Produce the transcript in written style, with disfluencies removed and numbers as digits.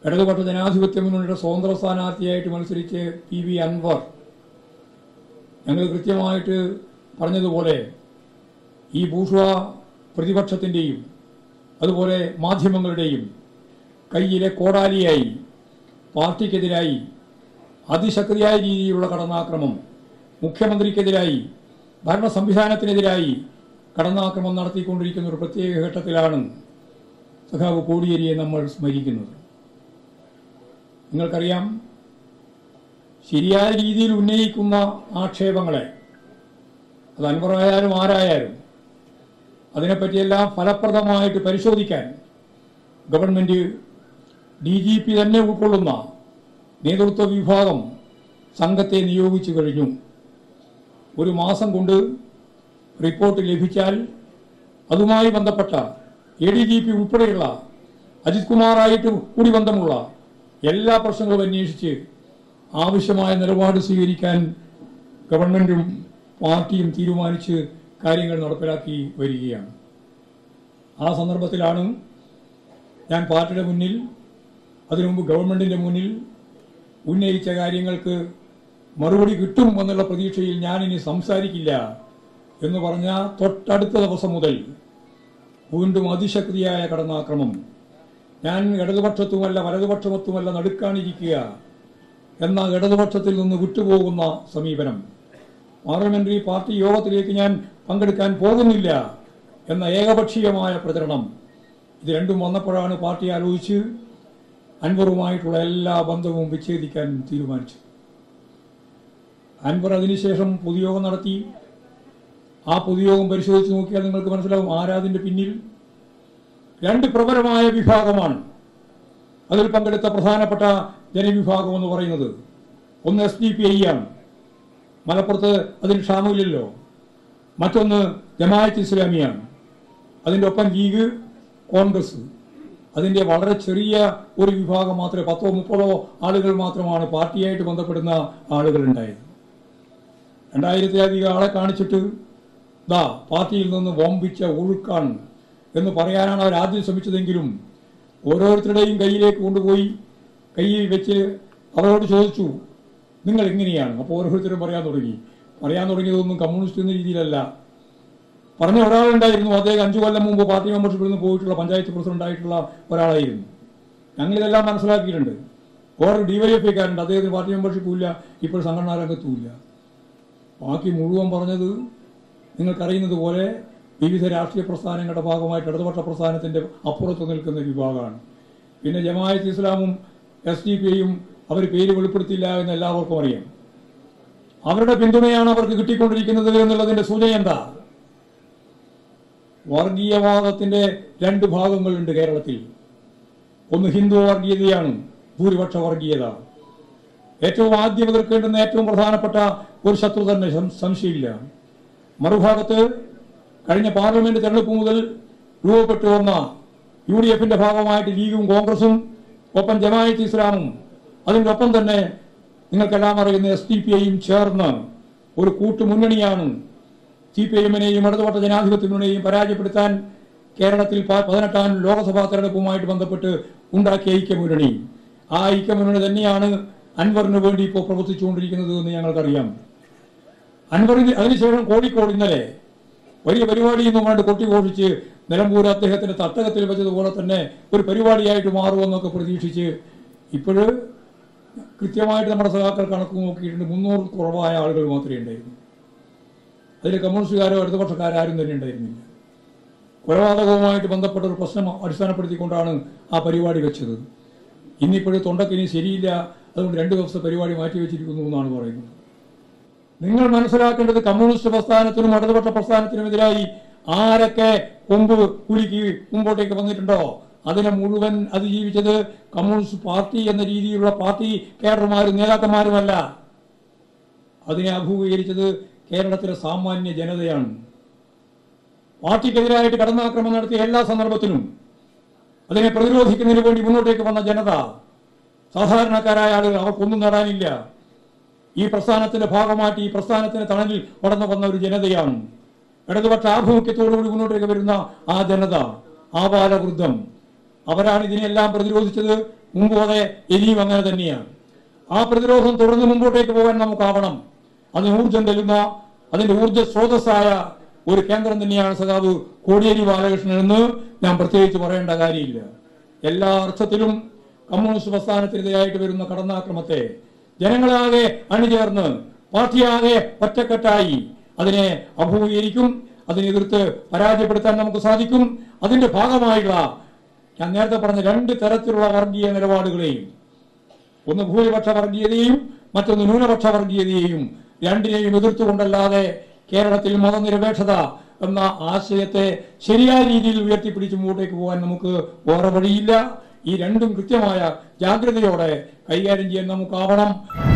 ഇടതുപക്ഷ ജനാധിപത്യ മുന്നണിയുടെ സ്വതന്ത്ര സ്ഥാനാർത്ഥിയായിട്ട് മത്സരിച്ച് PV അൻവർ ഞങ്ങൾ കൃത്യമായിട്ട് പറഞ്ഞതുപോലെ ഈ ബൂർഷ്വാ പ്രതിപക്ഷത്തിൻ്റെയും അതുപോലെ മാധ്യമങ്ങളുടെയും കയ്യിലെ കോടാലിയായി പാർട്ടിക്കെതിരായി അതിശക്തിയായ രീതിയിലുള്ള കടന്നാക്രമം, മുഖ്യമന്ത്രിക്കെതിരായി ഭരണ സംവിധാനത്തിനെതിരായി കടന്നാക്രമം നടത്തിക്കൊണ്ടിരിക്കുന്ന ഒരു പ്രത്യേക ഘട്ടത്തിലാണ് സഖാവ് കോടിയേരിയെ നമ്മൾ സ്മരിക്കുന്നത്. നിങ്ങൾക്കറിയാം, ശരിയായ രീതിയിൽ ഉന്നയിക്കുന്ന ആക്ഷേപങ്ങളെ, അത് അൻവറായാലും ആരായാലും, അതിനെപ്പറ്റിയെല്ലാം ഫലപ്രദമായിട്ട് പരിശോധിക്കാൻ ഗവൺമെന്റ് DGP തന്നെ ഉൾക്കൊള്ളുന്ന നേതൃത്വ വിഭാഗം സംഘത്തെ നിയോഗിച്ചു കഴിഞ്ഞു. ഒരു മാസം കൊണ്ട് റിപ്പോർട്ട് ലഭിച്ചാൽ അതുമായി ബന്ധപ്പെട്ട ADGP ഉൾപ്പെടെയുള്ള അജിത് കുമാറായിട്ട് കൂടി ബന്ധമുള്ള എല്ലാ പ്രശ്നങ്ങളും അന്വേഷിച്ച് ആവശ്യമായ നിലപാട് സ്വീകരിക്കാൻ ഗവൺമെന്റും പാർട്ടിയും തീരുമാനിച്ച് കാര്യങ്ങൾ നടപ്പിലാക്കി വരികയാണ്. ആ സന്ദർഭത്തിലാണ് ഞാൻ പാർട്ടിയുടെ മുന്നിൽ, അതിനു മുമ്പ് ഗവൺമെന്റിന്റെ മുന്നിൽ ഉന്നയിച്ച കാര്യങ്ങൾക്ക് മറുപടി കിട്ടും എന്നുള്ള പ്രതീക്ഷയിൽ ഞാനിനി സംസാരിക്കില്ല എന്ന് പറഞ്ഞ തൊട്ടടുത്ത ദിവസം മുതൽ വീണ്ടും അതിശക്തിയായ കടന്നാക്രമം. ഞാൻ ഇടതുപക്ഷത്തുമല്ല വലതുപക്ഷമൊത്തുമല്ല നടുക്കാണിരിക്കുക എന്ന ഇടതുപക്ഷത്തിൽ നിന്ന് വിട്ടുപോകുന്ന സമീപനം, പാർലമെന്ററി പാർട്ടി യോഗത്തിലേക്ക് ഞാൻ പങ്കെടുക്കാൻ പോകുന്നില്ല എന്ന ഏകപക്ഷീയമായ പ്രചരണം, ഇത് രണ്ടും വന്നപ്പോഴാണ് പാർട്ടി ആലോചിച്ച് അൻവറുമായിട്ടുള്ള എല്ലാ ബന്ധവും വിച്ഛേദിക്കാൻ തീരുമാനിച്ചു. അൻവർ അതിനുശേഷം പൊതുയോഗം നടത്തി. ആ പൊതുയോഗം പരിശോധിച്ച് നോക്കിയാൽ നിങ്ങൾക്ക് മനസ്സിലാവും ആരാതിന്റെ പിന്നിൽ. രണ്ട് പ്രബലമായ വിഭാഗമാണ് അതിൽ പങ്കെടുത്ത പ്രധാനപ്പെട്ട ജനവിഭാഗം എന്ന് പറയുന്നത്. ഒന്ന് SDPI ആണ്, മലപ്പുറത്ത് അതിന് ക്ഷാമമില്ലല്ലോ. മറ്റൊന്ന് ജമാഅത്ത് ഇസ്ലാമിയാണ്, അതിൻ്റെ ഒപ്പം ലീഗ്, കോൺഗ്രസ്. അതിൻ്റെ വളരെ ചെറിയ ഒരു വിഭാഗം മാത്രമേ, 10-30 ആളുകൾ മാത്രമാണ് പാർട്ടിയായിട്ട് ബന്ധപ്പെടുന്ന ആളുകൾ ഉണ്ടായത്. 2000-ലധികം ആളെ കാണിച്ചിട്ട് പാർട്ടിയിൽ നിന്ന് വമ്പിച്ച ഒഴുക്കാണ് എന്ന് പറയാനാണ് അവർ ആദ്യം ശ്രമിച്ചതെങ്കിലും ഓരോരുത്തരുടെയും കയ്യിലേക്ക് കൊണ്ടുപോയി കയ്യിൽ വെച്ച് അവരോട് ചോദിച്ചു, നിങ്ങൾ എങ്ങനെയാണ്? അപ്പോൾ ഓരോരുത്തരും പറയാൻ തുടങ്ങിയതൊന്നും കമ്മ്യൂണിസ്റ്റ് എന്ന രീതിയിലല്ല. പറഞ്ഞ ഒരാളുണ്ടായിരുന്നു, അദ്ദേഹം 5 കൊല്ലം മുമ്പ് പാർട്ടി മെമ്പർഷിപ്പിൽ നിന്ന് പോയിട്ടുള്ള പഞ്ചായത്ത് പ്രസിഡന്റ് ആയിട്ടുള്ള ഒരാളായിരുന്നു. ഞങ്ങളിതെല്ലാം മനസ്സിലാക്കിയിട്ടുണ്ട്. വേറൊരു DYFIക്കാരുണ്ട്, അദ്ദേഹത്തിന് പാർട്ടി മെമ്പർഷിപ്പും ഇല്ല, ഇപ്പോൾ സംഘടനാ രംഗത്തുമില്ല. ബാക്കി മുഴുവൻ പറഞ്ഞത് നിങ്ങൾക്കറിയുന്നത് പോലെ വിവിധ രാഷ്ട്രീയ പ്രസ്ഥാനങ്ങളുടെ ഭാഗമായിട്ട് ഇടതുപക്ഷ പ്രസ്ഥാനത്തിന്റെ അപ്പുറത്ത് നിൽക്കുന്ന വിഭാഗമാണ്. പിന്നെ ജമാഅത്ത് ഇസ്ലാമും SDPIയും അവർ പേര് വെളിപ്പെടുത്തില്ല എന്ന് എല്ലാവർക്കും അറിയാം. അവരുടെ പിന്തുണയാണ് അവർക്ക് കിട്ടിക്കൊണ്ടിരിക്കുന്നത് എന്നുള്ളതിന്റെ സൂചന എന്താ? വർഗീയവാദത്തിന്റെ 2 ഭാഗങ്ങളുണ്ട് കേരളത്തിൽ. ഒന്ന് ഹിന്ദു വർഗീയതയാണ്, ഭൂരിപക്ഷ വർഗീയത. ഏറ്റവും ആദ്യം എതിർക്കേണ്ടുന്ന ഏറ്റവും പ്രധാനപ്പെട്ട ഒരു ശത്രു തന്നെ, സംശയമില്ല. മറുഭാഗത്ത് കഴിഞ്ഞ പാർലമെന്റ് തെരഞ്ഞെടുപ്പ് മുതൽ രൂപപ്പെട്ടു വന്ന UDFന്റെ ഭാഗമായിട്ട് ലീഗും കോൺഗ്രസും, ഒപ്പം ജമാഅത്ത് ഇസ്ലാമും, അതിൻ്റെ ഒപ്പം തന്നെ നിങ്ങൾക്കെല്ലാം അറിയുന്ന SDPIയും ചേർന്ന് ഒരു കൂട്ടുമുന്നണിയാണ് CPIഎമ്മിനെയും ഇടതുപക്ഷ ജനാധിപത്യ മുന്നണിയെയും പരാജയപ്പെടുത്താൻ കേരളത്തിൽ 18ാം ലോക്സഭാ തെരഞ്ഞെടുപ്പുമായിട്ട് ബന്ധപ്പെട്ട് ഉണ്ടാക്കിയ ഐക്യമുന്നണി. ആ ഐക്യമുന്നണി തന്നെയാണ് അൻവറിന് വേണ്ടി ഇപ്പോൾ പ്രവർത്തിച്ചുകൊണ്ടിരിക്കുന്നത് എന്ന് ഞങ്ങൾക്കറിയാം. അൻവറിന് അതിനുശേഷം കോഴിക്കോട് ഇന്നലെ വലിയ പരിപാടി എന്ന് കണ്ട് കൊട്ടിഘോഷിച്ച് നിലമ്പൂർ അദ്ദേഹത്തിന്റെ തട്ടകത്തിൽ വെച്ചതുപോലെ തന്നെ ഒരു പരിപാടിയായിട്ട് മാറുമെന്നൊക്കെ പ്രതീക്ഷിച്ച് ഇപ്പോഴ് കൃത്യമായിട്ട് നമ്മുടെ സഖാക്കൾ കണക്ക് നോക്കിയിട്ടുണ്ട്. 300 കുറവായ ആളുകൾ മാത്രമേ ഉണ്ടായിരുന്നു. അതിൽ കമ്മ്യൂണിസ്റ്റുകാരോ ഇടതുപക്ഷക്കാരോ ആരും തന്നെ ഉണ്ടായിരുന്നില്ല. കൊലപാതകവുമായിട്ട് ബന്ധപ്പെട്ട ഒരു പ്രശ്നം അടിസ്ഥാനപ്പെടുത്തിക്കൊണ്ടാണ് ആ പരിപാടി വെച്ചത്. ഇന്നിപ്പോഴും തൊണ്ടക്കിനി ശരിയില്ല, അതുകൊണ്ട് 2 ദിവസത്തെ പരിപാടി മാറ്റിവെച്ചിരിക്കുന്നു എന്നാണ് പറയുന്നത്. നിങ്ങൾ മനസ്സിലാക്കേണ്ടത്, കമ്മ്യൂണിസ്റ്റ് പ്രസ്ഥാനത്തിനും ഇടതുപക്ഷ പ്രസ്ഥാനത്തിനുമെതിരായി ആരൊക്കെ കൊമ്പ് കുലുക്കി മുമ്പോട്ടേക്ക് വന്നിട്ടുണ്ടോ അതിനെ മുഴുവൻ അതിജീവിച്ചത് കമ്മ്യൂണിസ്റ്റ് പാർട്ടി എന്ന രീതിയിലുള്ള പാർട്ടി കേഡർമാരും നേതാക്കന്മാരുമല്ല. അതിനെ അഭിമുഖീകരിച്ചത് കേരളത്തിലെ സാമാന്യ ജനതയാണ്. പാർട്ടിക്കെതിരായിട്ട് കടന്നാക്രമണം നടത്തിയ എല്ലാ സന്ദർഭത്തിലും അതിനെ പ്രതിരോധിക്കുന്നതിന് വേണ്ടി മുന്നോട്ടേക്ക് വന്ന ജനത, സാധാരണക്കാരായ ആളുകൾ, അവർക്കൊന്നും നേടാനില്ല. ഈ പ്രസ്ഥാനത്തിന്റെ ഭാഗമായിട്ട് ഈ പ്രസ്ഥാനത്തിന്റെ തണലിൽ വളർന്നു വന്ന ഒരു ജനതയാണ്. ഇടതുപക്ഷ ആഭിമുഖ്യത്തോടുകൂടി മുന്നോട്ടേക്ക് വരുന്ന ആ ജനത, ആബാലവൃദ്ധം, അവരാണ് ഇതിനെല്ലാം പ്രതിരോധിച്ചത്. മുമ്പ് അതെ, ഇനിയും അങ്ങനെ തന്നെയാണ്. ആ പ്രതിരോധം തുടർന്ന് മുമ്പോട്ടേക്ക് പോകാൻ നമുക്കാവണം. അതിന് ഊർജം തരുന്ന, അതിന്റെ ഊർജ സ്രോതസ്സായ ഒരു കേന്ദ്രം തന്നെയാണ് സഖാവ് കോടിയേരി ബാലകൃഷ്ണൻ എന്ന് ഞാൻ പ്രത്യേകിച്ച് പറയേണ്ട കാര്യമില്ല. എല്ലാ അർത്ഥത്തിലും കമ്മ്യൂണിസ്റ്റ് പ്രസ്ഥാനത്തിനെതിരായിട്ട് വരുന്ന കടന്നാക്രമത്തെ ജനങ്ങളാകെ അണിചേർന്ന് പാർട്ടിയാകെ ഒറ്റക്കെട്ടായി അതിനെ അഭിമുഖീകരിക്കും. അതിനെതിർത്ത് പരാജയപ്പെടുത്താൻ നമുക്ക് സാധിക്കും. അതിന്റെ ഭാഗമായുള്ള ഞാൻ നേരത്തെ പറഞ്ഞ രണ്ട് തരത്തിലുള്ള വർഗീയ നിലപാടുകളെയും, ഒന്ന് ഭൂരിപക്ഷ വർഗീയതയെയും മറ്റൊന്ന് ന്യൂനപക്ഷ വർഗീയതയെയും, രണ്ടിനെയും എതിർത്തുകൊണ്ടല്ലാതെ കേരളത്തിൽ മതനിരപേക്ഷത എന്ന ആശയത്തെ ശരിയായ രീതിയിൽ ഉയർത്തിപ്പിടിച്ച് മുമ്പോട്ടേക്ക് പോകാൻ നമുക്ക് വേറെ വഴിയില്ല. ഈ രണ്ടും കൃത്യമായ ജാഗ്രതയോടെ കൈകാര്യം ചെയ്യാൻ നമുക്കാവണം.